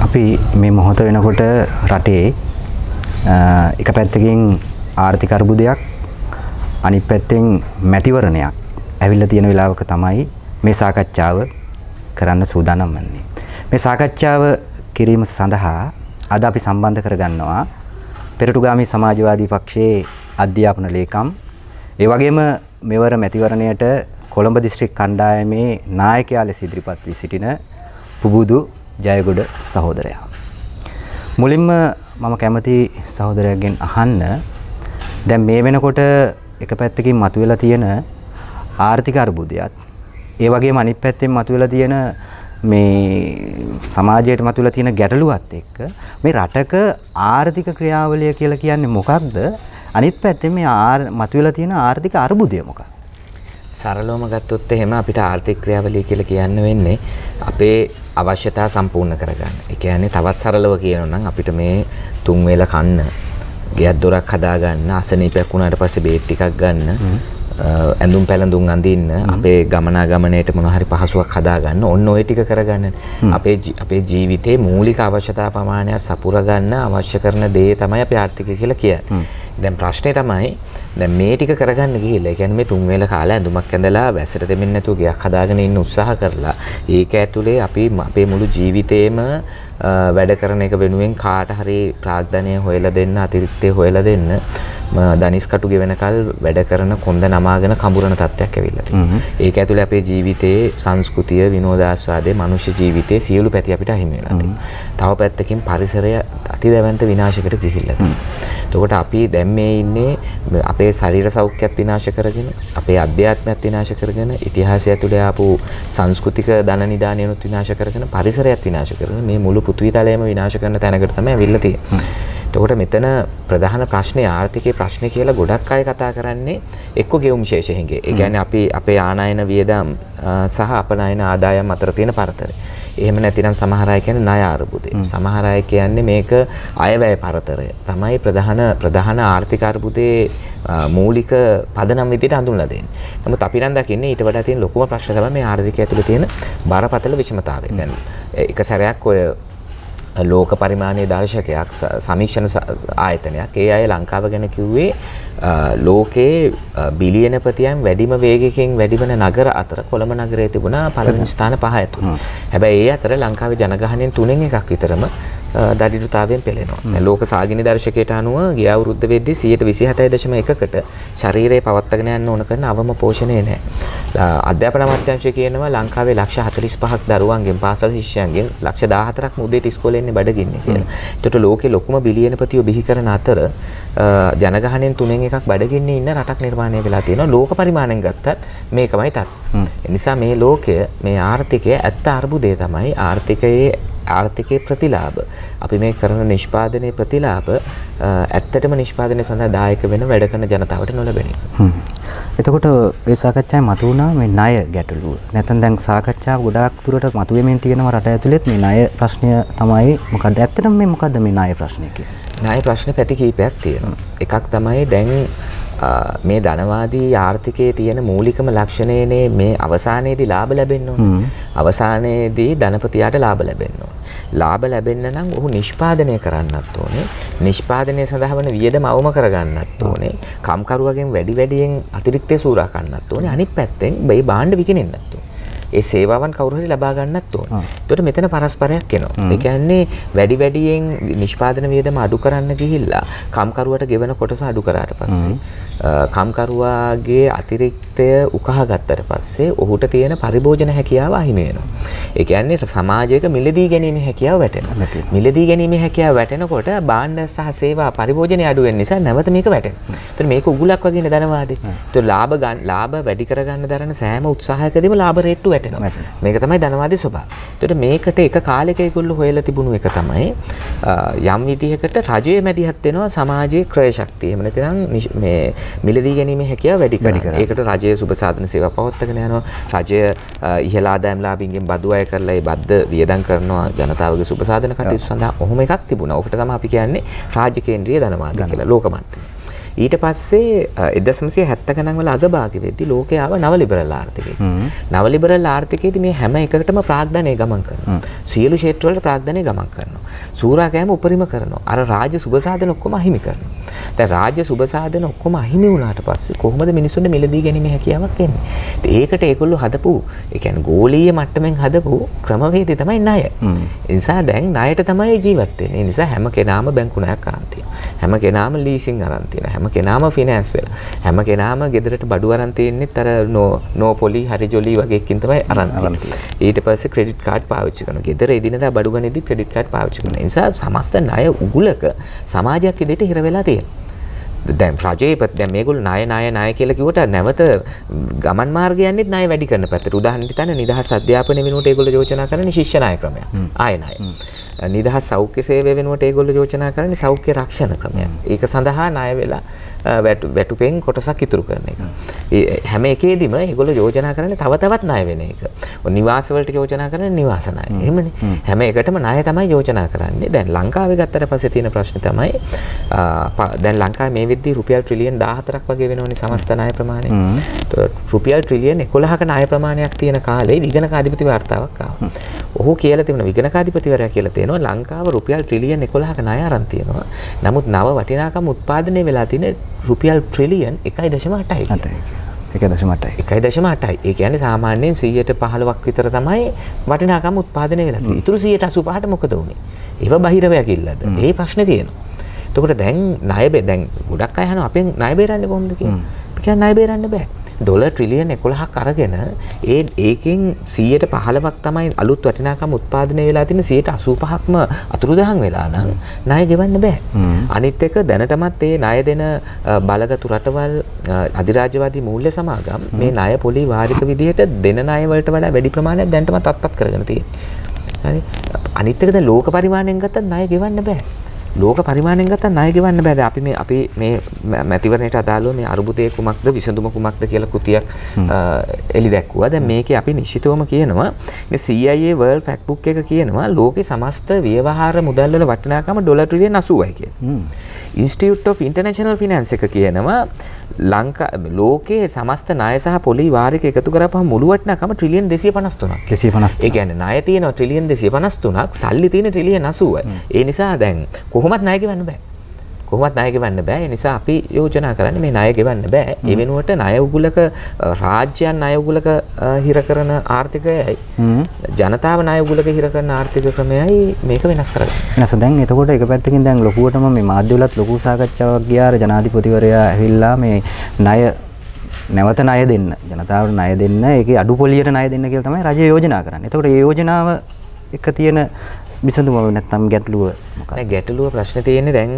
අපි මේ මොහොත වෙනකොට රටේ එක පැත්තකින් ආර්ථික අර්බුදයක් අනිත් පැත්තෙන් මැතිවරණයක් ඇවිල්ලා තියෙන වෙලාවක තමයි මේ සාකච්ඡාව කරන්න සූදානම් වන්නේ. මේ සාකච්ඡාව කිරීම සඳහා අද අපි සම්බන්ධ කරගන්නවා පෙරටුගාමී සමාජවාදී පක්ෂයේ අධ්‍යාපන ලේකම් ඒ වගේම මෙවර මැතිවරණයට කොළඹ දිස්ත්‍රික් කණ්ඩායමේ නායකයා ලෙස ඉදිරිපත් වී සිටින පුබුදු ජයගොඩ සහෝදරයා. මුලින්ම මම කැමති සහෝදරයාගෙන් අහන්න දැන් මේ වෙනකොට එක පැත්තකින් මතුවලා තියෙන ආර්ථික අර්බුදයත් ඒ වගේම අනිත් පැත්තෙන් මතුවලා තියෙන මේ සමාජයට මතුවලා තියෙන ගැටලුවත් එක්ක මේ රටක ආර්ථික ක්‍රියාවලිය කියලා කියන්නේ මොකක්ද? අනිත් පැත්තෙන් මේ මතුවලා තියෙන ආර්ථික අර්බුදය මොකක්ද? සරලවම ගත්තොත් එහෙම අපිට ආර්ථික ක්‍රියාවලිය කියලා කියන්න වෙන්නේ අපේ අවශ්‍යතා සම්පූර්ණ කරගන්න. ඒ කියන්නේ තවත් සරලව කියනවා නම් අපිට මේ තුන් වේල කන්න, ගෙයක් දොරක් හදා ගන්න, අසනීපයක් වුණාට පස්සේ බේත් ටිකක් ගන්න, ඇඳුම් පැළඳුම් අඳින්න, අපේ ගමනාගමනයට මොන හරි පහසුවක් හදා ගන්න, ඔන්න ඔය ටික කරගන්න. අපේ ජීවිතේ මූලික අවශ්‍යතා ප්‍රමාණයක් සපුර ගන්න අවශ්‍ය කරන දේ තමයි අපි ආර්ථිකය කියලා කියන්නේ. දැන් ප්‍රශ්නේ තමයි දැන් මේ ටික කරගන්න ගිහිල්ලා, ඒ කියන්නේ මේ තුන් වේල කාලා ඇඳුමක් ඇඳලා වැස්සට දෙමින් නැතුව ගයක් හදාගෙන ඉන්න උත්සාහ කරලා ඒක ඇතුලේ අපි අපේ මුළු ජීවිතේම වැඩ කරන එක වෙනුවෙන් කාට හරි ප්‍රාග්ධනය හොයලා දෙන්න, අතිරික්තය හොයලා දෙන්න දනිස් කටු ගෙවෙනකල් වැඩ කරන කොන්ද නමාගෙන කඹරන තත්ත්වයක් ඇවිල්ලා තියෙනවා. ඒක ඇතුලේ අපේ ජීවිතයේ සංස්කෘතිය, විනෝදාස්වාදයේ, මනුෂ්‍ය ජීවිතයේ සියලු පැති අපිට අහිමි වෙලා තියෙනවා. තව පැත්තකින් පරිසරය අතිදැවැන්ත විනාශයකට ගිහිල්ලා තියෙනවා. එතකොට අපි දැන් මේ ඉන්නේ අපේ ශරීර සෞඛ්‍යයත් විනාශ කරගෙන, අපේ අධ්‍යාත්මයත් විනාශ කරගෙන, ඉතිහාසය ඇතුලේ ආපු සංස්කෘතික ධන නිදානියනුත් විනාශ කරගෙන, පරිසරයත් විනාශ කරගෙන මේ මුළු පෘථිවි තලයම විනාශ කරන තැනකට තමයි අවිල්ලා තියෙන්නේ. එතකොට මෙතන ප්‍රධාන ප්‍රශ්නේ ආර්ථිකයේ ප්‍රශ්නේ කියලා ගොඩක් අය කතා කරන්නේ එක්ක ගෙවුම් ශේෂ හිඟේ. ඒ කියන්නේ අපි අපේ ආනයන වියදම් සහ අපනයන ආදායම් අතර තියෙන පරතරය. එහෙම නැතිනම් සමහර අය කියන්නේ ණය අර්බුදය. සමහර අය කියන්නේ මේක අයවැය පරතරය. තමයි ප්‍රධාන ආර්ථික අර්බුදයේ මූලික පදනම් විදිහට හඳුන්වලා දෙන්නේ. නමුත් අපි නම් දකින්නේ ඊට වඩා තියෙන ලොකුම ප්‍රශ්න තමයි මේ ආර්ථිකය ඇතුළේ තියෙන බරපතල විෂමතාවය. දැන් එක සැරයක් ඔය ලෝක පරිමාණයේ දර්ශකයක් සමීක්ෂණ ආයතනයක් ඒ අය ලංකාව ගැන කිව්වේ ලෝකයේ බිලියනපතියන් වැඩිම වේගයකින් වැඩිවන නගර අතර කොළඹ නගරයේ තිබුණා පළවෙනි ස්ථාන 5 ඇතුළු. හැබැයි ඒ අතර ලංකාවේ ජනගහනයෙන් 3න් එකක් විතරම දරිද්‍රතාවයෙන් පෙළෙනවා. දැන් ලෝක සාගිනි දර්ශකයට අනුව ගිය අවුරුද්ද වෙද්දී 127.1කට ශරීරයේ පවත්වාගෙන යන්න ඕන කරන අවම පෝෂණය නැහැ. අධ්‍යාපන අමාත්‍යාංශය කියනවා ලංකාවේ ලක්ෂ 45ක් දරුවන්ගෙන් පාසල් ශිෂ්‍යයන්ගෙන් ලක්ෂ 14ක් උදේට ඉස්කෝලේ එන්නේ බඩගින්නේ කියලා. ඒකට ලෝකේ ලොකුම බිලියනපතියෝ බිහි කරන අතර ජනගහනයෙන් 3න් එකක් බඩගින්නේ ඉන්න රටක් නිර්මාණය වෙලා තියෙනවා. ලෝක පරිමාණයෙන් ගත්තත් මේකමයි තත්. ඒ නිසා මේ ලෝකය, මේ ආර්ථිකය ඇත්ත අර්බුදය තමයි ආර්ථිකයේ ප්‍රතිලාභ. අපි මේ කරන නිෂ්පාදනයේ ප්‍රතිලාභ ඇත්තටම නිෂ්පාදනය සඳහා දායක වෙන වැඩ කරන ජනතාවට නොලැබෙන එක. එතකොට ඒ සාකච්ඡාවේ මතුවුණා මේ ණය ගැටලුව. නැත්නම් දැන් සාකච්ඡාව ගොඩාක් දුරට මතුවෙමින් තියෙනවා රට ඇතුළෙත් මේ ණය ප්‍රශ්නය තමයි මොකද්ද? ඇත්තටම මේ මොකද්ද මේ ණය ප්‍රශ්නය කියන්නේ? ණය ප්‍රශ්නේ පැති කීපයක් තියෙනවා. එකක් තමයි දැන් මේ ධනවාදී ආර්ථිකයේ තියෙන මූලිකම ලක්ෂණයනේ මේ අවසානයේදී ලාභ ලැබෙන්න ඕන. අවසානයේදී ධනපතියාට ලාභ ලැබෙන්න ඕන. ලාභ ලැබෙන්න නම් ඔහු නිෂ්පාදනය කරන්නත් ඕනේ. නිෂ්පාදනය සඳහා වන වියදම අවම කරගන්නත් ඕනේ. කම්කරුවගෙන් වැඩියෙන් අතිරික්තය සූරා ගන්නත් ඕනේ. අනිත් පැත්තෙන් මේ භාණ්ඩ විකිනෙන්නත් ඕනේ. ඒ සේවාවන් කවුරු හරි ලබා ගන්නත් ඕන. ඒකට මෙතන පරස්පරයක් එනවා. ඒ කියන්නේ වැඩියෙන් නිෂ්පාදන වියදම අඩු කරන්න ගිහිල්ලා කම්කරුවට ගෙවන කොටස අඩු කරාට පස්සේ කම්කරුවාගේ අතිරික්තය උකහා ගත්තට පස්සේ ඔහුට තියෙන පරිභෝජන හැකියාව අහිමි වෙනවා. ඒ කියන්නේ සමාජයක මිලදී ගැනීමේ හැකියාව වැටෙනවා. මිලදී ගැනීමේ හැකියාව වැටෙනකොට භාණ්ඩ සහ සේවා පරිභෝජනය අඩු වෙන නිසා නැවත මේක වැටෙනවා. ඒතර මේක උගුලක් වගේ නේ ධනවාදී. ඒතර ලාභ වැඩි කරගන්න දරන සෑම උත්සාහයකදීම ලාභ රේට්ටු වැටෙනවා. මේක තමයි ධනවාදී ස්වභාවය. ඒතර මේකට එක කාලයක ඒගොල්ලෝ හොයලා තිබුණු එක තමයි යම් විදිහකට රජයේ මැදිහත් වෙනවා සමාජයේ ක්‍රය ශක්තිය. එහෙම නැත්නම් මේ මිලදී ගැනීමේ හැකියාව වැඩි කරනවා. ඒකට රජයේ සුබ සාධන සේවා පවත්වාගෙන යනවා. රජය ඉහළ ආදායම්ලාභීන්ගෙන් බදු අය කරලා ඒ බද්ද වියදම් කරනවා ජනතාවගේ සුබ සාධන කටයුතු සඳහා. ඔහොම එකක් තිබුණා. ඔකට තමයි අපි කියන්නේ රාජ්‍ය කේන්ද්‍රීය ධනවාදය කියලා ලෝක මට්ටමේ. ඊට පස්සේ 1970 ගණන් වල අගභාගය වෙද්දී ලෝකේ ආව නව ලිබරල් ආර්ථිකය. නව ලිබරල් ආර්ථිකයේදී මේ හැම එකකටම ප්‍රාග්ධනය ගමන් කරනවා. සියලු ක්ෂේත්‍ර වලට ප්‍රාග්ධනය ගමන් කරනවා. සූරා කෑම උපරිම කරනවා. අර රාජ්‍ය සුබ සාධන ඔක්කොම අහිමි කරනවා. දැන් රාජ්‍ය සුබ සාධන ඔක්කොම අහිමි වුණාට පස්සේ කොහොමද මිනිස්සුන්ට මිලදී ගැනීමේ හැකියාවක් එන්නේ? ඒකට ඒගොල්ලෝ හදපු, ඒ කියන්නේ ගෝලීය මට්ටමින් හදපු ක්‍රමවේදය තමයි ණය. ඒ නිසා දැන් ණයට තමයි ජීවත් වෙන්නේ. ඒ නිසා හැම කෙනාම බැංකු ණයක් අරන් තියෙනවා. හැම කෙනාම ලීසින් අරන් තියෙනවා. හැම කෙනාම ෆිනෑන්ස් වෙලා. හැම කෙනාම ගෙදරට බඩු අරන් තියෙන්නේත් අර නෝපොලි හරි ජොලි වගේ එකකින් තමයි අරන් තියෙන්නේ. ඊට පස්සේ ක්‍රෙඩිට් කාඩ් පාවිච්චි කරනවා. ගෙදර එදිනදා බඩු ගන්නේදී ක්‍රෙඩිට් කාඩ් පාවිච්චි කරනවා. ඒ නිසා සමස්ත ණය උගුලක සමාජයක් විදිහට හිර වෙලා තියෙනවා. දැන් රජයේ දැන් මේගොල්ලෝ ණය කියලා කිව්වට නැවත ගමන් මාර්ගය යන්නේත් ණය වැඩි කරන පැත්තට. උදාහරණයක් හිතන්න නිදහස් අධ්‍යාපනය වෙනුවට ඒගොල්ලෝ යෝජනා කරන්නේ ශිෂ්‍ය ණය ක්‍රමයක්. ආය ණය. නිදහස් සෞඛ්‍ය සේවය වෙනුවට ඒගොල්ලෝ යෝජනා කරන්නේ සෞඛ්‍ය රක්ෂණ ක්‍රමයක්. ඒක සඳහා ණය වෙලා වැටුපෙන් කොටසක් ඉතුරු කරන එක. හැම එකේදීම ඒගොල්ලෝ යෝජනා කරන්නේ තව තවත් ණය වෙන එක. නිවාස වලට යෝජනා කරන්නේ නිවාස ණය. එහෙමනේ. හැම එකටම ණය තමයි යෝජනා කරන්නේ. දැන් ලංකාවේ ගත්තට පස්සේ තියෙන ප්‍රශ්නේ තමයි දැන් ලංකාවේ මේ වෙද්දී රුපියල් ට්‍රිලියන් 14ක් වගේ වෙනවනේ සමස්ත ණය ප්‍රමාණය. රුපියල් ට්‍රිලියන් 11ක ණය ප්‍රමාණයක් තියෙන කාලේ විගණක අධිපති වාර්තාවක් ආවා. ඔහු කියලා තිබුණා විගණක අධිපතිවරයා කියලා තියෙනවා ලංකාව රුපියල් ට්‍රිලියන් 11ක ණය අරන් තියෙනවා. නමුත් නව වටිනාකම් උත්පාදනය වෙලා තියෙන රුපියල් ට්‍රිලියන් 1.8යි. 1.8යි. ඒ කියන්නේ සාමාන්‍යයෙන් 115ක් විතර තමයි වටිනාකම් උත්පාදනය වෙලා තියෙන්නේ. ඉතුරු 185ට මොකද වුනේ? ඒව බහිරවයක් ඉල්ලද? ඒ ප්‍රශ්නේ තියෙනවා. එතකොට දැන් දැන් ගොඩක් අය අහනවා අපෙන් ණය බේරන්නේ කොහොමද කියලා. අපි කියන්නේ ණය බේරන්න බෑ. ඩොලර් ට්‍රිලියන් 11ක් අරගෙන ඒකෙන් 115ක් තමයි අලුත් වටිනාකම් උත්පාදනය වෙලා තියෙන 185ක්ම අතුරුදහන් වෙලා නම් ණය ගෙවන්න බෑ. අනිත් එක දැනටමත් මේ ණය දෙන බලගතු රටවල් අධිරාජ්‍යවාදී මූල්‍ය සමාගම් මේ ණය පොලි වාරික විදිහට දෙන ණය වලට වඩා වැඩි ප්‍රමාණයක් දැනටමත් අත්පත් කරගෙන තියෙනවා. හරි. අනිත් එක දැන් ලෝක පරිමාණයෙන් ගත්තත් ණය ගෙවන්න බෑ. ලෝක පරිමාණයෙන් ගත්තත් ණය ගෙවන්න බෑ. දැන් අපි මේ මැතිවරණයට අදාළව මේ අරුබුදයේ කුමක්ද විසඳුම කුමක්ද කියලා කෘතියක් එලි දැක්වුවා. දැන් මේකේ අපි නිශ්චිතවම කියනවා මේ CIA World Fact Book එක කියනවා ලෝකේ සමස්ත ව්‍යවහාර මුදල් වල වටිනාකම ඩොලර් ට්‍රිලියන් 80යි කියලා. Institute of International Finance එක කියනවා ලෝකයේ සමස්ත ණය සහ පොලි වාරික එකතු කරපුවම මුළු වටිනාකම ට්‍රිලියන් 253ක්. 253. ඒ කියන්නේ ණය තියෙනවා ට්‍රිලියන් 253ක්, සල්ලි තියෙන ට්‍රිලියන් 80යි. ඒ නිසා දැන් කොහොමත් ණය ගෙවන්න බෑ. කොහොමත් ණය ගෙවන්න බෑ. ඒ නිසා අපි යෝජනා කරන්නේ මේ ණය ගෙවන්න බෑ. ඒ වෙනුවට ණය උගුලක රාජ්‍යයන් ණය උගුලක හිර කරන ආර්ථිකයයි ජනතාව ණය උගුලක හිර කරන ආර්ථික ක්‍රමයයි මේක වෙනස් කරගන්න. වෙනස දැන් එතකොට එක පැත්තකින් දැන් ලොකුවටම මේ මාධ්‍යවලත් ලොකු සාකච්ඡාවක් ගියා ජනාධිපතිවරයා ඇවිල්ලා මේ ණය නැවත ණය දෙන්න ජනතාවට ණය දෙන්න ඒකේ අඩු පොලියට ණය දෙන්න කියලා තමයි රජය යෝජනා කරන්නේ. එතකොට මේ යෝජනාව එක තියෙන විසඳුම නැත්නම් ගැටලුව මොකක්ද? ගැටලුව ප්‍රශ්නේ තියෙන්නේ දැන්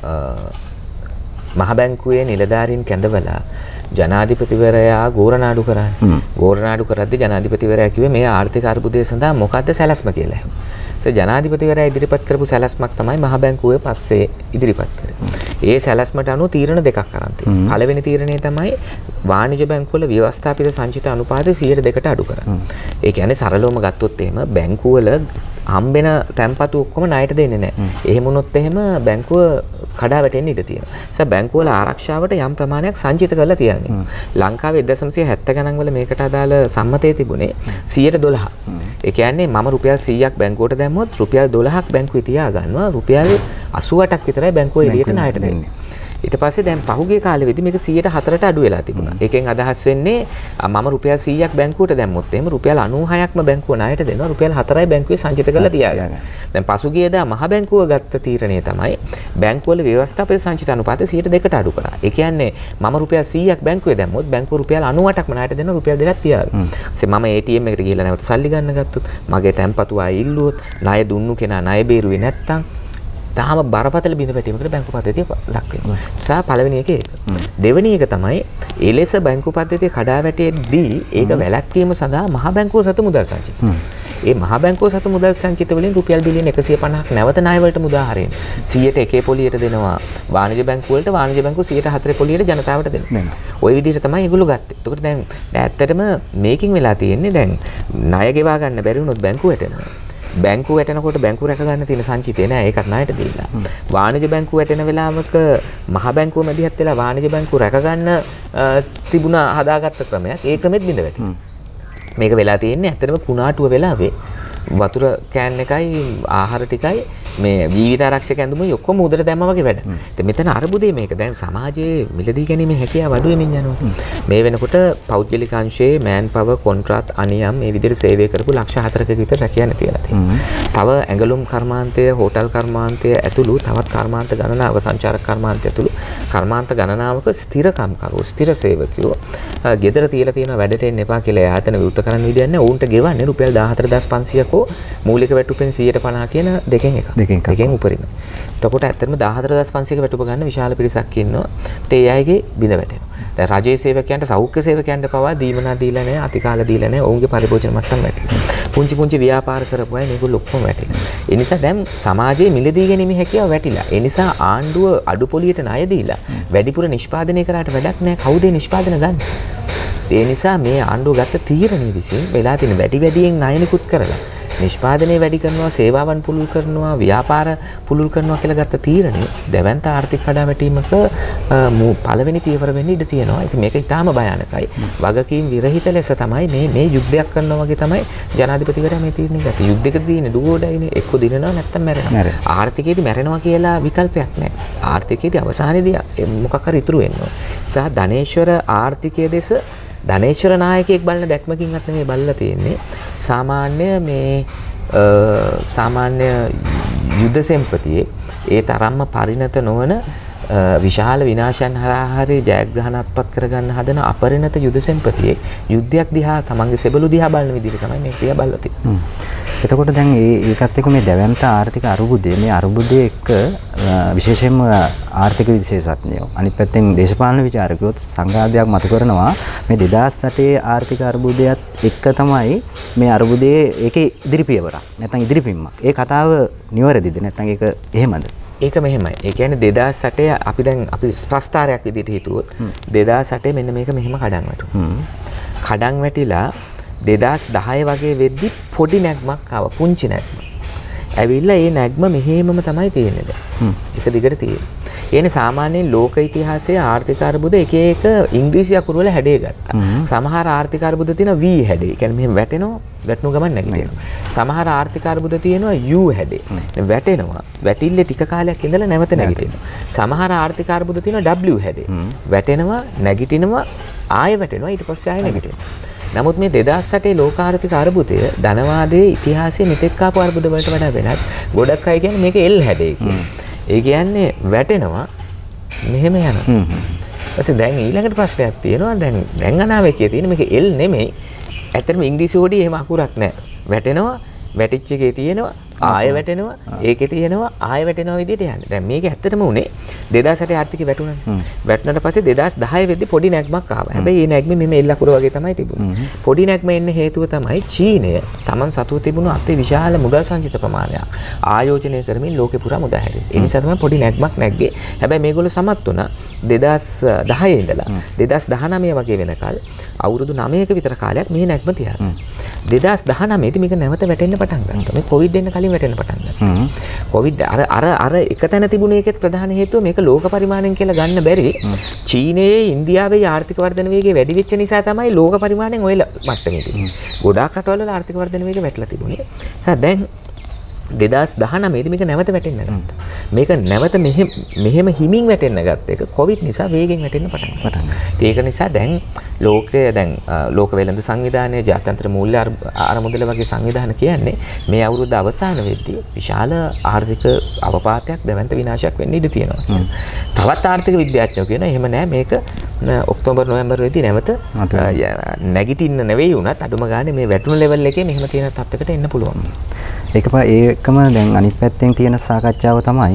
මහ බැංකුවේ නිලධාරීන් කැඳවලා ජනාධිපතිවරයා ගෝරනාඩු කරන්නේ. ගෝරනාඩු කරද්දී ජනාධිපතිවරයා කිව්වේ මේ ආර්ථික අර්බුදය සඳහා මොකද්ද සැලැස්ම කියලා. ජනාධිපතිවරයා ඉදිරිපත් කරපු සැලැස්මක් තමයි මහ බැංකුවේ පස්සේ ඉදිරිපත් කරේ. ඒ සැලැස්මට අනුව තීරණ දෙකක් අරන් තියෙනවා. පළවෙනි තීරණය තමයි වාණිජ බැංකුවල ව්‍යවස්ථාපිත සංචිත අනුපාතය 100%ට අඩු කරන්න. ඒ කියන්නේ සරලවම ගත්තොත් එහෙම බැංකුවල හම්බෙන තැන්පතු ඔක්කොම ණයට දෙන්නේ නැහැ. එහෙම වුණොත් එහෙම බැංකුව කඩා වැටෙන්න ඉඩ තියෙනවා. ඒ නිසා බැංකුවල ආරක්ෂාවට යම් ප්‍රමාණයක් සංචිත කරලා තියන්නේ. ලංකාවේ 1970 ගණන් වල මේකට අදාළ සම්මතය තිබුණේ 112. ඒ කියන්නේ මම රුපියල් 100ක් බැංකුවට දැම්මොත් රුපියල් 12ක් බැංකුවේ තියා ගන්නවා. රුපියල් 88ක් විතරයි බැංකුව එළියට ණයට දෙන්නේ. ඊට පස්සේ දැන් පහුගිය කාලෙවෙදී මේක 104ට අඩු වෙලා තිබුණා. ඒකෙන් අදහස් වෙන්නේ මම රුපියල් 100ක් බැංකුවට දැම්මොත් එහෙම රුපියල් 96ක්ම බැංකුව ණයට දෙනවා. රුපියල් 4යි බැංකුවේ සංචිත කරලා තියාගන්න. දැන් පසුගියදා මහ බැංකුව ගත්ත තීරණය තමයි බැංකුවල ව්‍යවස්ථාපිත සංචිත අනුපාතය 102ට අඩු කරා. ඒ කියන්නේ මම රුපියල් 100ක් බැංකුවේ දැම්මොත් බැංකුව රුපියල් 98ක්ම ණයට දෙනවා. රුපියල් 2ක් තියාගන්න. මම ATM එකට ගිහලා නැවත සල්ලි ගන්න ගත්තොත් මගේ තැන්පතු ආයෙ ඉල්ලුවොත් ණය දුන්නු කෙනා ණය බේරුවේ නැත්තම් තාම බරපතල බිඳ වැටීමකට බැංකු පද්ධතිය ලක් වෙනවා. සා පළවෙනි එක ඒක. දෙවෙනි එක තමයි එලෙස බැංකු පද්ධතිය කඩා වැටෙද්දී ඒක වැළැක්වීම සඳහා මහ බැංකුව සතු මුදල් සංචිත. ඒ මහ බැංකුව සතු මුදල් සංචිත වලින් රුපියල් බිලියන 150ක් නැවත ණය වලට මුදා හරින්න. 100ට එකේ පොලියට දෙනවා වාණිජ බැංකු වලට, වාණිජ බැංකුව 104 පොලියට ජනතාවට දෙනවා. ওই විදිහට තමයි ඒගොල්ලෝ ගත්තේ. එතකොට දැන් ඇත්තටම මේකින් වෙලා තියෙන්නේ දැන් ණය ගෙවා ගන්න බැරි වුණොත් බැංකුවට එනවා. බැංකුව වැටෙනකොට බැංකුව රැක ගන්න තියෙන සංචිතේ නෑ ඒකත් ණයට දීලා. වාණිජ බැංකුව වැටෙන වෙලාවක මහ බැංකුව මැදිහත් වෙලා වාණිජ බැංකුව රැක ගන්න තිබුණ හදාගත්ත ක්‍රමයක් ඒ ක්‍රමෙත් බිඳ වැටෙනවා. මේක වෙලා තියෙන්නේ ඇත්තටම කුණාටුව වෙලාවේ වතුර කෑන් එකයි ආහාර ටිකයි මේ ජීවිත ආරක්ෂක ඇඳුමයි ඔක්කොම උදට දැම්මා වගේ වැඩ. ඉතින් මෙතන අරුබුදේ මේක දැන් සමාජයේ මිලදී ගැනීමේ හැකියාව අඩු වෙමින් යනවා. මේ වෙනකොට පෞද්ගලික අංශයේ මෑන් පවර් කොන්ට්‍රාක්ට් අනියම් මේ විදිහට සේවය කරපු ලක්ෂ 4ක විතර රැකියා නැතිලා තියෙනවා. තව ඇඟලුම් කර්මාන්තය, හෝටල් කර්මාන්තය ඇතුළු තවත් කර්මාන්ත ගණනාව, සංචාරක කර්මාන්තය ඇතුළු කර්මාන්ත ගණනාවක ස්ථිරකම් කරු, ස්ථිර සේවකයෝ ගෙදර තියලා තියෙන වැඩට එන්න එපා කියලා එයාටන විවෘත කරන්න විදියක් නැහැ. උන්ට ගෙවන්නේ රුපියල් 14500ක මූලික වැටුපෙන් 150 කියන දෙකෙන් එක. දෙකෙන් උපරිම. එතකොට ඇත්තටම 14500ක වැටුප ගන්න විශාල පිරිසක් ඉන්නවා. ඒ අයගේ බිඳ වැටෙනවා. දැන් රජයේ සේවකයන්ට සෞඛ්‍ය සේවකයන්ට පවා දීමනා දීලා නැහැ, අතිකාල දීලා නැහැ. ඔවුන්ගේ පරිභෝජන මට්ටම් වැටිලා. පුංචි ව්‍යාපාර කරපු අය මේගොල්ලෝ ඔක්කොම වැටිලා. ඒ නිසා දැන් සමාජයේ මිලදී ගැනීම හැකියාව වැටිලා. ඒ නිසා ආණ්ඩුව අඩුපොලියට ණය දීලා වැඩිපුර නිෂ්පාදනය කරාට වැඩක් නැහැ. කවුද නිෂ්පාදන ගන්න? ඒ නිසා මේ ආණ්ඩුව ගත්ත තීරණය විසින් වෙලා තියෙන වැඩියෙන් ණයනිකුත් කරලා නිෂ්පාදනය වැඩි කරනවා, සේවාවන් පුළුල් කරනවා, ව්‍යාපාර පුළුල් කරනවා කියලා ගත්ත තීරණය දැවැන්ත ආර්ථික කඩාවැටීමක පළවෙනි පියවර වෙන්න ඉඩ තියෙනවා. ඉතින් මේක ඉතාම භයානකයි. වගකීම් විරහිත ලෙස තමයි මේ යුද්ධයක් කරනවා වගේ තමයි ජනාධිපතිවරයා මේ තීරණය ගත්තේ. යුද්ධයක තියෙන දුවෝඩයිනේ එක්ක දිනනවා නැත්නම් මැරෙනවා. ආර්ථිකයේදී මැරෙනවා කියලා විකල්පයක් නැහැ. ආර්ථිකයේදී අවසානයේදී මොකක් හරි ඉතුරු වෙනවා. සහ ධනේශ්වර ආර්ථිකයේ දෙස ධනේශ්වර නායකයෙක් බලන දැක්මකින්වත් නෙමෙයි බලලා තියෙන්නේ. සාමාන්‍ය යුද්ධ සෙම්පතියේ ඒ තරම්ම පරිණත නොවන විශාල විනාශයන් හරහා හරි ජයග්‍රහණ අත්පත් කරගන්න හදන අපරිණත යුද සෙම්පතියේ යුද්ධයක් දිහා තමන්ගේ සෙබළු දිහා බලන විදිහට තමයි මේ ක්‍රියා බලලා තියෙන්නේ. එතකොට දැන් ඒකත් එක්ක මේ දැවැන්ත ආර්ථික අරුබුදේ මේ අරුබුදේ එක්ක විශේෂයෙන්ම ආර්ථික විශේෂඥයෝ අනිත් පැත්තෙන් දේශපාලන විචාරකයෝ සංඝාතයක් මතු කරනවා මේ 2008 ආර්ථික අරුබුදයත් එක්ක තමයි මේ අරුබුදේ ඒකේ ඉදිරි පියවරක් නැත්නම් ඉදිරි පිම්මක්. ඒ කතාව නිවැරදිද නැත්නම් ඒක එහෙමද? ඒක මෙහෙමයි. ඒ කියන්නේ 2008 අපි ප්‍රස්ථාරයක් විදිහට හිතුවොත් 2008 මෙන්න මේක මෙහෙම කඩන් වැටුණා. කඩන් වැටිලා 2010 වගේ වෙද්දි පොඩි නැග්මක් ආවා, පුංචි නැග්මක්. ඇවිල්ලා ඒ නැග්ම මෙහෙමම තමයි තියෙන්නේ දැන්. එක දිගට තියෙන්නේ. ඒනේ සාමාන්‍යයෙන් ලෝක ඉතිහාසයේ ආර්ථික අර්බුද එක එක ඉංග්‍රීසි අකුරු වල හැඩය ගත්තා. සමහර ආර්ථික අර්බුද තියෙනවා V හැඩය. ඒ කියන්නේ මෙහෙම වැටෙනවා, වැටුණු ගමන් නැගිටිනවා. සමහර ආර්ථික අර්බුද තියෙනවා U හැඩය. වැටෙනවා, වැටිල්ලේ ටික කාලයක් ඉඳලා නැවත නැගිටිනවා. සමහර ආර්ථික අර්බුද තියෙනවා W හැඩය. වැටෙනවා, නැගිටිනවා, ආයෙ වැටෙනවා, ඊට පස්සේ ආයෙ නැගිටිනවා. නමුත් මේ 2008 ලෝක ආර්ථික අර්බුදය ධනවාදයේ ඉතිහාසයේ මෙතෙක් ආපු අර්බුද වලට වඩා වෙනස්. ගොඩක් අය කියන්නේ මේක L හැඩය කියලා. ඒ කියන්නේ වැටෙනවා මෙහෙම යනවා. ඊපස්සේ දැන් ඊළඟට ප්‍රශ්නයක් තියෙනවා. දැන් අනාවැකිය තියෙන මේක L නෙමෙයි. ඇත්තටම ඉංග්‍රීසි හොඩි එහෙම අකුරක් නැහැ. වැටෙනවා, වැටිච්ච එකේ තියෙනවා, ආයෙ වැටෙනවා, ඒකේ තියෙනවා, ආයෙ වැටෙනවා විදිහට යන්නේ. දැන් මේක ඇත්තටම උනේ 2008 ආර්ථිකය වැටුණානේ. වැටුණාට පස්සේ 2010 වෙද්දි පොඩි නැග්මක් ආවා. හැබැයි මේ නැග්මේ මෙන්න එල් අකුර වගේ තමයි තිබුණේ. පොඩි නැග්ම එන්න හේතුව තමයි චීනය Taman සතුව තිබුණු අති විශාල මුදල් සංචිත ප්‍රමාණයක් ආයෝජනය කරමින් ලෝකෙ පුරා මුදා හැරෙන්නේ. ඒ නිසා තමයි පොඩි නැග්මක් නැග්ගේ. හැබැයි මේගොල්ලෝ සමත් වුණා 2010 ඉඳලා 2019 වගේ වෙනකල් අවුරුදු 9ක විතර කාලයක් මේ නැග්ම තියාගන්න. 2019 දී මේක නැවත වැටෙන්න පටන් ගත්තා. මේ කොවිඩ් එන්න කලින් වැටෙන්න පටන් ගත්තා. කොවිඩ් අර එක තැන තිබුණ එකේ ප්‍රධාන හේතුව මේක ලෝක පරිමාණයෙන් කියලා ගන්න බැරි. චීනයේ ඉන්දියාවේ ආර්ථික වර්ධන වේගය වැඩි වෙච්ච නිසා තමයි ලෝක පරිමාණයෙන් ඔය මට්ටමේ තිබුණේ. ගොඩාක් රටවල ආර්ථික වර්ධන වේගය වැටලා තිබුණේ. දැන් 2019 දී මේක නැවත වැටෙන්න ගත්තා. මේක නැවත මෙහෙම හිමින් වැටෙන්න ගත්ත එක කොවිඩ් නිසා වේගෙන් වැටෙන්න පටන් ගත්තා. ඒක නිසා දැන් ලෝක වෙළඳ සංවිධානය, ජාත්‍යන්තර මූල්‍ය ආරමුදල වගේ සංවිධාන කියන්නේ මේ අවුරුද්ද අවසාන වෙද්දී විශාල ආර්ථික අවපාතයක්, දැවැන්ත විනාශයක් වෙන්න ඉඩ තියෙනවා. තවත් ආර්ථික විද්‍යාඥයෝ කියනවා එහෙම නෑ, මේක ඔක්තෝබර් නොවැම්බර් වෙද්දී නැවත නැගිටින්න නෙවෙයි උනත් අඩුම ගානේ මේ වැටුණු ලෙවල් එකේ මෙහෙම තියෙන තත්යකට එන්න පුළුවන්. ඒකම දැන් අනිත් පැත්තෙන් තියෙන සාකච්ඡාව තමයි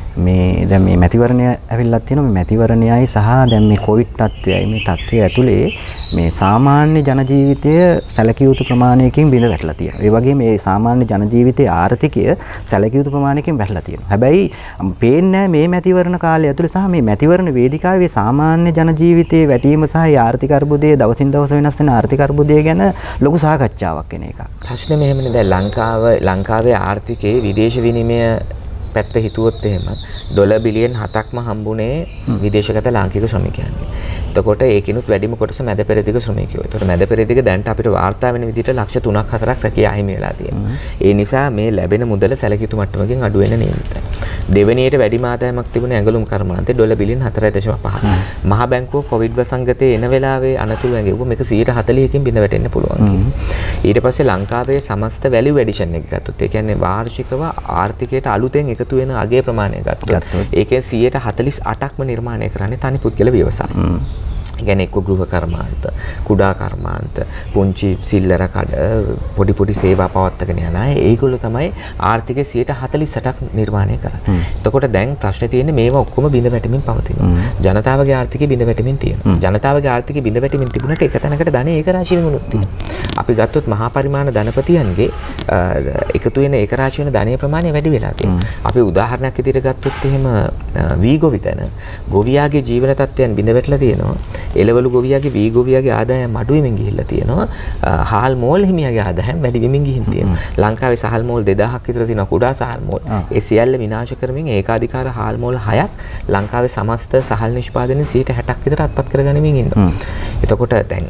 මේ දැන් මේ මැතිවරණය ඇවිල්ලා තියෙනවා. මේ මැතිවරණයයි සහ දැන් මේ කොවිඩ් තත්ත්වයයි මේ තත්ත්වය ඇතුලේ මේ සාමාන්‍ය ජන ජීවිතය සැලකිය යුතු ප්‍රමාණයකින් බිඳ වැටලා තියෙනවා. ඒ වගේම මේ සාමාන්‍ය ජන ජීවිතයේ ආර්ථිකය සැලකිය යුතු ප්‍රමාණයකින් වැටලා තියෙනවා. හැබැයි පේන්නේ මේ මැතිවරණ කාලය ඇතුලේ සහ මේ මැතිවරණ වේදිකාවේ සාමාන්‍ය ජන ජීවිතයේ වැටීම සහ ආර්ථික අර්බුදයේ දවසින් දවස වෙනස් වෙන ආර්ථික අර්බුදය ගැන ලොකු සාකච්ඡාවක් එන එකක්. ප්‍රශ්නේ මෙහෙමනේ දැන් ලංකාවේ ආර්ථිකයේ විදේශ විනිමය පැත්ත හිතුවොත් එහෙම ඩොලර් බිලියන් 7ක්ම හම්බුනේ විදේශගත ලාංකික ශ්‍රමිකයන්ගේ. එතකොට ඒකිනුත් වැඩිම කොටස මැද පෙරදිග ශ්‍රමිකයෝ. එතකොට මැද පෙරදිග දැන්ට අපිට වාර්තා වෙන විදිහට ලක්ෂ 3ක් 4ක් රැකියා හිමි වෙලා තියෙනවා. ඒ නිසා මේ ලැබෙන මුදල සැලකිය යුතු මට්ටමකින් අඩු වෙන නියමිතයි. දෙවෙනියට වැඩිම ආදායමක් තිබුණ ඇඟලුම් කර්මාන්තේ ඩොලර් බිලියන් 4.5. මහා බැංකුව කොවිඩ් වසංගතයේ එන වෙලාවේ අනතුරු ඇඟෙව්ව මේක 140කින් බිඳ වැටෙන්න පුළුවන් කියලා. ඊට පස්සේ ලංකාවේ සමස්ත වැලියු ඇඩිෂන් එක ගත්තොත් ඒ කියන්නේ වාර්ෂිකව ආර්ථිකයට අලුතෙන් එකතු වෙන අගේ ප්‍රමාණය ගත්තොත් ඒකෙන් 148ක්ම නිර්මාණය කරන්නේ තනි පුද්ගල ව්‍යවසාය. ගැන එක්ක ගෘහ කර්මාන්ත, කුඩා කර්මාන්ත, පුංචි සිල්ලර කඩ, පොඩි සේවා පවත්වාගෙන යන අය ඒගොල්ලෝ තමයි ආර්ථිකයේ 148ක් නිර්මාණය කරන්නේ. එතකොට දැන් ප්‍රශ්නේ තියෙන්නේ මේවා ඔක්කොම බිඳ වැටෙමින් පවතිනවා. ජනතාවගේ ආර්ථිකය බිඳ වැටෙමින් තියෙනවා. ජනතාවගේ ආර්ථිකය බිඳ වැටෙමින් තිබුණාට එක තැනකට ධනෙ ඒක රාශිය වෙනුත් තියෙනවා. අපි ගත්තොත් මහා පරිමාණ ධනපතියන්ගේ එකතු වෙන ඒක රාශිය වෙන ධනෙ ප්‍රමාණය වැඩි වෙලා තියෙනවා. අපි උදාහරණයක් විදිහට ගත්තොත් එහෙම වීගොවි තැන ගොවියාගේ ජීවන තත්ත්වයන් බිඳ වැටලා තියෙනවා. එළවලු ගොවියාගේ වී ගොවියාගේ ආදායම් අඩු වෙමින් ගිහිල්ලා තියෙනවා. හාල් මෝල් හිමියාගේ ආදායම් වැඩි වෙමින් ගිහින් තියෙනවා. ලංකාවේ සහල් මෝල් 2000ක් විතර තියෙනවා කුඩා සහල් මෝල්. ඒ සියල්ල විනාශ කරමින් ඒකාධිකාර හාල් මෝල් 6ක් ලංකාවේ සමස්ත සහල් නිෂ්පාදනයේ 60% විතර අත්පත් කරගනිමින් ඉන්නවා. එතකොට දැන්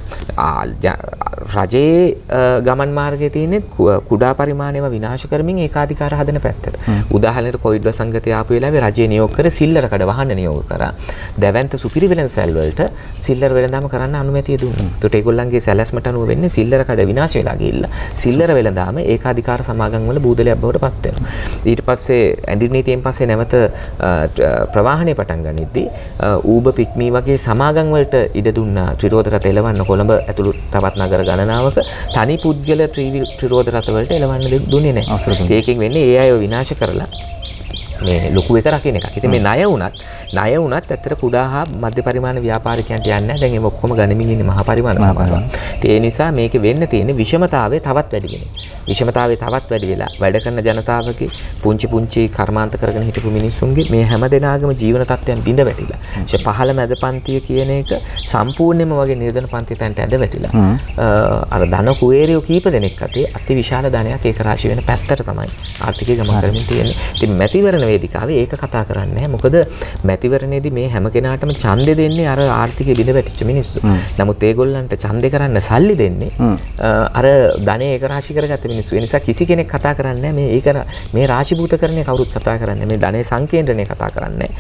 රජයේ ගමන් මාර්ගයේ තියෙන්නේ කුඩා පරිමාණයව විනාශ කරමින් ඒකාධිකාර හදන පැත්තට. උදාහරණයක් කොවිඩ් වසංගතය ආපු වෙලාවේ රජය නියෝග කර සිල්ලර කඩ වහන්න නියෝග කරා. දැවැන්ත සුපිරි වෙළඳසැල් වලට සිල්ලර වෙළඳාම කරන්න අනුමැතිය දුන්නා. ඒකට ඒගොල්ලන්ගේ සැලැස්මට අනුව වෙන්නේ සිල්ලර කඩ විනාශ වෙලා ගිහිල්ලා සිල්ලර වෙළඳාම ඒකාධිකාර සමාගම් වල බූදලයක් බවට පත් වෙනවා. ඊට පස්සේ ඇඳිරි නීතියෙන් පස්සේ නැවත ප්‍රවාහණය පටන් ගනිද්දී ඌබ පික්මී වගේ සමාගම් වලට ඉඩ දුන්නා ත්‍රිරෝද රථ එලවන්න කොළඹ ඇතුළු තවත් නගර ගණනාවක තනි පුද්ගල ත්‍රිරෝද රථ වලට එලවන්න දුන්නේ නැහැ. ඒකෙන් වෙන්නේ ඒ අයව විනාශ කරලා මේ ලොකු එක රකින්න එකක්. ඉතින් මේ ණය වුණත් ඇත්තට කුඩා හා මධ්‍ය පරිමාණ ව්‍යාපාරිකයන්ට යන්නේ නැහැ. දැන් ඒක ඔක්කොම ගණමින් ඉන්නේ මහා පරිමාණ සමාගම්. ඒ නිසා මේකේ වෙන්න තියෙන්නේ විෂමතාවය තවත් වැඩි වෙන. විෂමතාවය තවත් වැඩි වෙලා වැඩ කරන ජනතාවගේ පුංචි කර්මාන්ත කරගෙන හිටපු මිනිස්සුන්ගේ මේ හැම දෙනාගේම ජීවන තත්ත්වයන් බිඳ වැටිලා. පහළ මැද පන්තිය කියන එක සම්පූර්ණයෙන්ම වගේ නිර්ධන පන්තිය තැනට ඇද වැටිලා. අර ධන කුවේරියෝ කීප දෙනෙක් අතේ අති විශාල ධනයක් ඒක රාශි වෙන පැත්තට තමයි ආර්ථිකය ගමන් කරමින් තියෙන්නේ. ඉතින් මැතිවරණ වේදිකාවේ ඒක කතා කරන්නේ නැහැ. මොකද මැතිවරණයේදී මේ හැම කෙනාටම ඡන්දෙ දෙන්නේ අර ආර්ථිකය බිඳ වැටිච්ච මිනිස්සු. නමුත් ඒගොල්ලන්ට ඡන්දෙ කරන්න සල්ලි දෙන්නේ අර ධනෙ ඒක රාශි කරගත්ත මිනිස්සු. ඒ නිසා කිසි කෙනෙක් කතා කරන්නේ නැහැ මේ රාශිභූතකරණය කවුරුත් කතා කරන්නේ මේ ධනෙ සංකේන්ද්‍රණය කතා කරන්නේ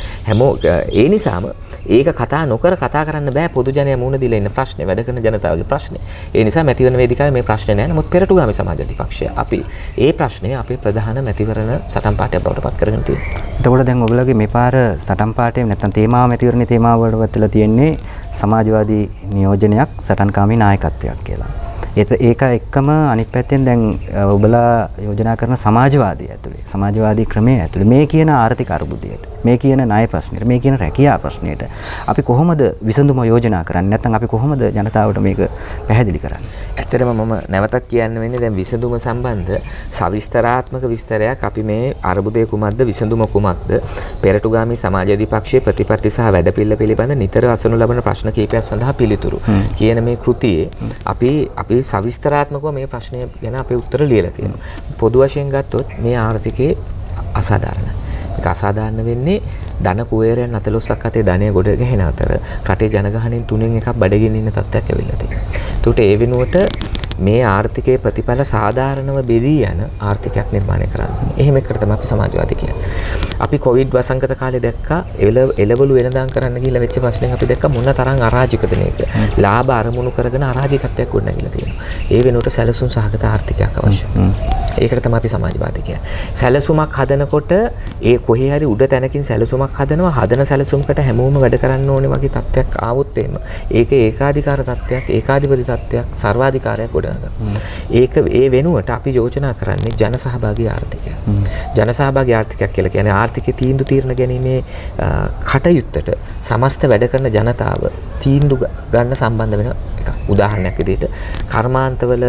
ඒ නිසාම ඒක කතා නොකර කතා කරන්න බෑ පොදු ජනයා මුණ දීලා ඉන්න ප්‍රශ්නේ වැඩ කරන ජනතාවගේ ප්‍රශ්නේ. ඒ නිසා මැතිවරණ වේදිකාවේ මේ ප්‍රශ්නේ නැහැ. නමුත් පෙරටුගාමී සමාජ අධිපක්ෂය අපි ඒ ප්‍රශ්නේ අපේ ප්‍රධාන මැතිවරණ සටන් පාඨයක් බවට පත් කරගෙන තියෙනවා. එතකොට දැන් ඔයගොල්ලෝගේ මේ පාර සටන් පාඨයේ නැත්නම් තේමාව මැතිවරණේ තේමාව වලට වෙලා තියෙන්නේ සමාජවාදී නියෝජනයක් සටන්කාමී නායකත්වයක් කියලා. ඒක එක්කම අනිත් පැත්තෙන් දැන් ඔබලා යෝජනා කරන සමාජවාදී ඇතුලේ සමාජවාදී ක්‍රමයේ ඇතුලේ මේ කියන ආර්ථික අර්බුදයට මේ කියන ණය ප්‍රශ්නෙට මේ කියන රැකියා ප්‍රශ්නෙට අපි කොහොමද විසඳුම යෝජනා කරන්නේ නැත්නම් අපි කොහොමද ජනතාවට මේක පැහැදිලි කරන්නේ? ඇත්තටම මම නැවතත් කියන්න වෙන්නේ දැන් විසඳුම සම්බන්ධ සවිස්තරාත්මක විස්තරයක් අපි මේ අර්බුදයේ කුමක්ද විසඳුම කුමක්ද පෙරටුගාමී සමාජවාදී පක්ෂයේ ප්‍රතිපත්ති සහ වැඩපිළිවෙල පිළිබඳ නිතර අසනු ලබන ප්‍රශ්න කිහිපයක් සඳහා පිළිතුරු කියන මේ කෘතියේ අපි සවිස්තරාත්මකව මේ ප්‍රශ්නය ගැන අපේ උත්තර ලියලා තියෙනවා. පොදු වශයෙන් ගත්තොත් මේ ආර්ථිකයේ අසාධාරණයි. ඒක අසාධාරණ වෙන්නේ ධන කුවේරයන් 14ක් අතේ ධනය ගොඩ ගැහෙන අතර රටේ ජනගහනයෙන් 3න් 1ක් බඩගින්න ඉන්න තත්ත්වයක් ඇවිල්ලා තියෙනවා. ඒකට ඒ වෙනුවට මේ ආර්ථිකයේ ප්‍රතිඵල සාධාරණව බෙදී යන ආර්ථිකයක් නිර්මාණය කරන්න. එහෙම එකට තමයි අපි සමාජවාදී කියන්නේ. අපි කොවිඩ් වසංගත කාලේ දැක්කා එළවලු වෙනදාම් කරන්න ගිහිල්ලා වෙච්ච ප්‍රශ්නෙන් අපි දැක්කා මොන තරම් අරාජිකද මේක. ලාභ අරමුණු කරගෙන අරාජිකත්වයක් ගොඩනැගිලා තියෙනවා. ඒ වෙනුවට සැලසුම් සහගත ආර්ථිකයක් අවශ්‍යයි. ඒකට තමයි අපි සමාජවාදී කියන්නේ. සැලසුමක් හදනකොට ඒ කොහේ හරි උඩ තැනකින් සැලසුමක් හදනවා. හදන සැලසුමකට හැමෝම වැඩ කරන්න ඕනේ වගේ තත්ත්වයක් ආවොත් එහෙම ඒක ඒකාධිකාර තත්ත්වයක්, ඒකාධිපති තත්ත්වයක්, සර්වාධිකාරයක් ගොඩනගනවා. ඒක ඒ වෙනුවට අපි යෝජනා කරන්නේ ජන සහභාගී ආර්ථිකය. ජනසහභාගී ආර්ථිකයක් කියලා කියන්නේ ආර්ථිකයේ තීන්දුව తీරන ගැනීමේ කටයුත්තට සමස්ත වැඩ කරන ජනතාව තීන්දුව ගන්න සම්බන්ධ වෙන එක. උදාහරණයක් විදිහට කර්මාන්තවල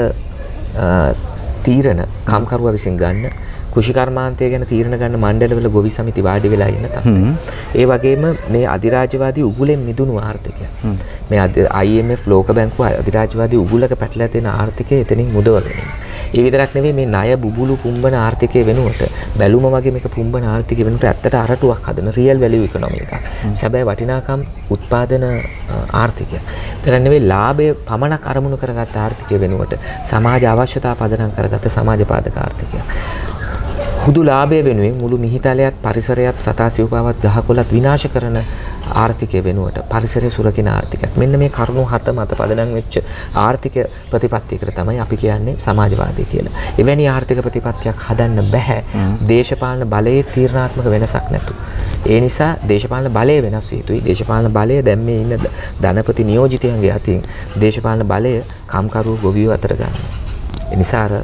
තීරණ කම්කරුවා විසින් ගන්න, කුෂි කර්මාන්තය ගැන තීරණ ගන්න මණ්ඩලවල ගොවි සමිති වාඩි වෙලා ඉන්න තත්ත්වය. ඒ වගේම මේ අධිරාජ්‍යවාදී උගුලෙන් මිදුණු ආර්ථිකය. මේ IMF ලෝක බැංකුව අධිරාජ්‍යවාදී උගුලක පැටලලා තියෙන ආර්ථිකය එතනින් මුදවගෙන. ඒ විතරක් නෙවෙයි මේ ණය බුබුලු පුම්බන ආර්ථිකය වෙනුවට බැලුම වගේ මේක පුම්බන ආර්ථිකය වෙනුවට ඇත්තට අරටුවක් හදන රියල් වැලියු ඉකොනොමි එකක්. සැබෑ වටිනාකම් උත්පාදන ආර්ථිකය. ඒතර නෙවෙයි ලාභය පමණක් අරමුණු කරගත්ත ආර්ථිකය වෙනුවට සමාජ අවශ්‍යතා පදනම් කරගත්ත සමාජ පාදක ආර්ථිකයක්. හුදු ලාභය වෙනුවෙන් මුළු මිහිතලයත් පරිසරයත් සතා සිව්පාවත් ගහකොළත් විනාශ කරන ආර්ථිකය වෙනුවට පරිසරය සුරකින ආර්ථිකයක්. මෙන්න මේ කරුණු 7 මත පදනම් වෙච්ච ආර්ථික ප්‍රතිපත්තියකට තමයි අපි කියන්නේ සමාජවාදී කියලා. එවැනි ආර්ථික ප්‍රතිපත්තියක් හදන්න බෑ දේශපාලන බලයේ තීරණාත්මක වෙනසක් නැතුව. ඒ නිසා දේශපාලන බලය වෙනස් විය යුතුයි. දේශපාලන බලය දැන් මේ ඉන්න ධනපති නියෝජිතයන්ගේ අතින් දේශපාලන බලය කම්කරු ගොවියෝ අතර ගන්න. ඒ නිසා අර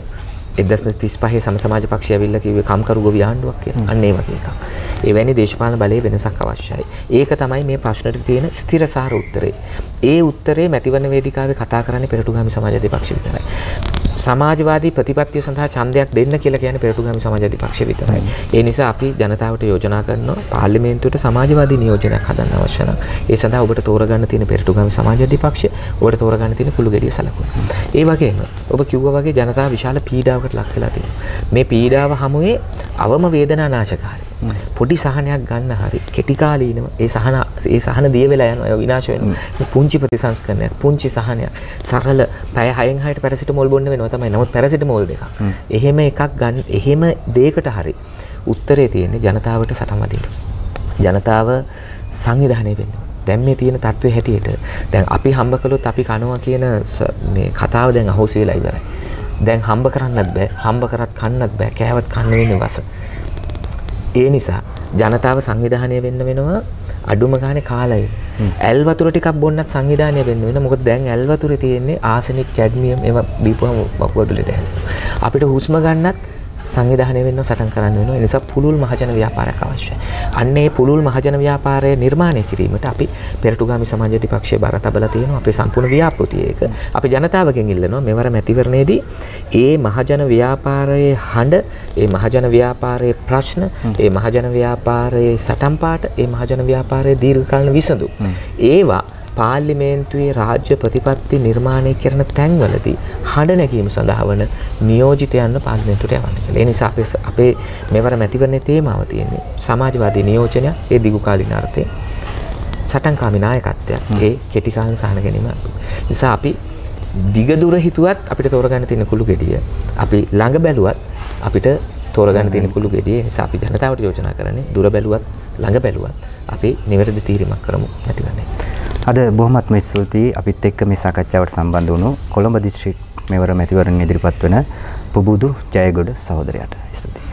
1935 සම සමාජ පක්ෂය ඇවිල්ලා කිව්වේ කම්කරු ගොවි ආණ්ඩුවක් කියලා. අන්න ඒ වගේ එකක්. එවැනි දේශපාලන බලයේ වෙනසක් අවශ්‍යයි. ඒක තමයි මේ ප්‍රශ්නෙට තියෙන ස්ථිරසාර උත්තරේ. ඒ උත්තරේ මැතිවරණ වේදිකාවේ කතා කරන්නේ පෙරටුගාමී සමාජවාදී පක්ෂ විතරයි. සමාජවාදී ප්‍රතිපත්තිය සඳහා ඡන්දයක් දෙන්න කියලා කියන්නේ පෙරටුගාමී සමාජවාදී පක්ෂ විතරයි. ඒ නිසා අපි ජනතාවට යෝජනා කරනවා පාර්ලිමේන්තුවට සමාජවාදී නියෝජනයක් හදන්න අවශ්‍ය නම් ඒ සඳහා ඔබට තෝරගන්න තියෙන පෙරටුගාමී සමාජවාදී පක්ෂය, ඔබට තෝරගන්න තියෙන කුළු ගෙඩිය සලකුණ. ඒ වගේම ඔබ කිව්වා වගේ ජනතාව විශාල පීඩාවකට ලක් වෙලා තියෙනවා. මේ පීඩාව හැමුවේ අවම වේදනානාශකාරී පොඩි සහනයක් ගන්න හරි කෙටි කාලීනව ඒ සහන දිය වෙලා යනවා, ඒ විනාශ වෙනවා. මේ පුංචි ප්‍රතිසංස්කරණයක්, පුංචි සහනයක්, සරල පැය 6න් 6ට පැරසිටමෝල් බොන්න වෙනවා තමයි. නමුත් පැරසිටමෝල් දෙකක්. එහෙම එකක් ගන්න, එහෙම දෙයකට හරි උත්තරේ තියෙන්නේ ජනතාවට සටන් වදින්න. ජනතාව සංවිධානය වෙන්න. දැන් මේ තියෙන තත්ත්වයේ හැටියට දැන් අපි හම්බ කළොත් අපි කනවා කියන මේ කතාව දැන් අහෝසි වෙලා ඉවරයි. දැන් හම්බ කරන්නත් බෑ, හම්බ කරත් කන්නත් බෑ, කෑවත් කන්න වෙන්නේ වස. ඒ නිසා ජනතාව සංවිධානය වෙන්න වෙනවා අඩුම ගානේ කාලය. ඇල් වතුර ටිකක් බොන්නත් සංවිධානය වෙන්න වෙනවා. මොකද දැන් ඇල් වතුරේ තියෙන්නේ ආසනික්, කැඩ්මියම් ඒවා දීපුවම වකුගඩුලට හැදෙනවා. අපිට හුස්ම ගන්නත් සංවිධානය වෙන්න සටන් කරන්න වෙනවා. ඒ නිසා පුළුල් මහජන ව්‍යාපාරයක් අවශ්‍යයි. අන්න ඒ පුළුල් මහජන ව්‍යාපාරය නිර්මාණය කිරීමට අපි පෙරටුගාමී සමාජවාදී පක්ෂයේ බර තබලා තියෙනවා. අපේ සම්පූර්ණ ව්‍යාපෘතිය ඒක. අපි ජනතාවගෙන් ඉල්ලනවා මෙවර මැතිවරණයේදී ඒ මහජන ව්‍යාපාරයේ හඬ, ඒ මහජන ව්‍යාපාරයේ ප්‍රශ්න, ඒ මහජන ව්‍යාපාරයේ සටන්පාට, ඒ මහජන ව්‍යාපාරයේ දීර්ඝකාලීන විසඳුම් ඒවා පාර්ලිමේන්තුවේ රාජ්‍ය ප්‍රතිපත්ති නිර්මාණය කරන තැන්වලදී හඬ නැගීම සඳහා වන නියෝජිතයන්ව පාර්ලිමේන්තුවට යවන්න කියලා. ඒ නිසා අපේ මෙවර මැතිවරණයේ තේමාව තියෙන්නේ සමාජවාදී නියෝජනය, ඒ දිගු කාලින අර්ථය, සටන්කාමී නායකත්වයක්, ඒ කෙටි කාලීන සහන ගැනීම. නිසා අපි දිගදුර හිතුවත් අපිට තෝරගන්න තියෙන කුළු ගෙඩිය, අපි ළඟ බැලුවත් අපිට තෝරගන්න තියෙන කුළු ගෙඩිය. නිසා අපි ජනතාවට යෝජනා කරන්නේ දුර බැලුවත් ළඟ බැලුවත් අපි නිවැරදි තීරමක් කරමු මැතිවරණේ. අද බොහොමත්ම ස්තුතියි අපිත් එක්ක මේ සාකච්ඡාවට සම්බන්ධ වුණු කොළඹ දිස්ත්‍රික් මෙවර මැතිවරණ ඉදිරිපත් වන පුබුදු ජයගොඩ සහෝදරයාට. ස්තුතියි.